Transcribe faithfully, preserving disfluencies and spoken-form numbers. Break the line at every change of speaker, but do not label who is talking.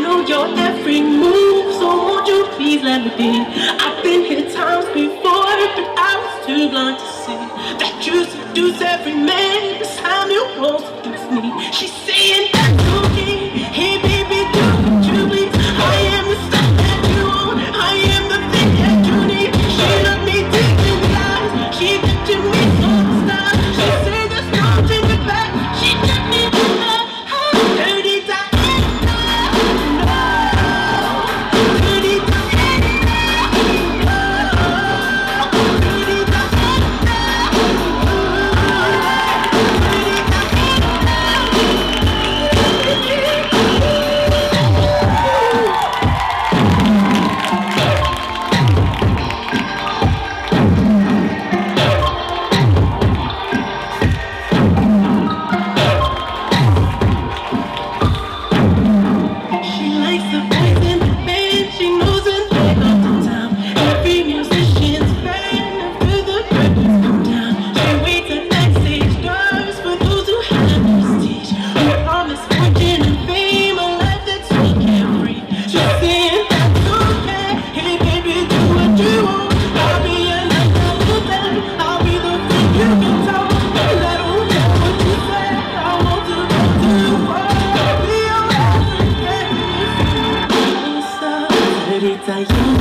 know your every move, so won't you please let me be? I've been here times before, but I was too blind to see that you seduce every man. This time you won't seduce me. She's saying that's okay. Hey baby, do what you please. I am the stuff that you want. I am the thing that you need. She looked me deep in the eyes. She looked to me so style. She said there's no taking back. She took me to the dirty time. I am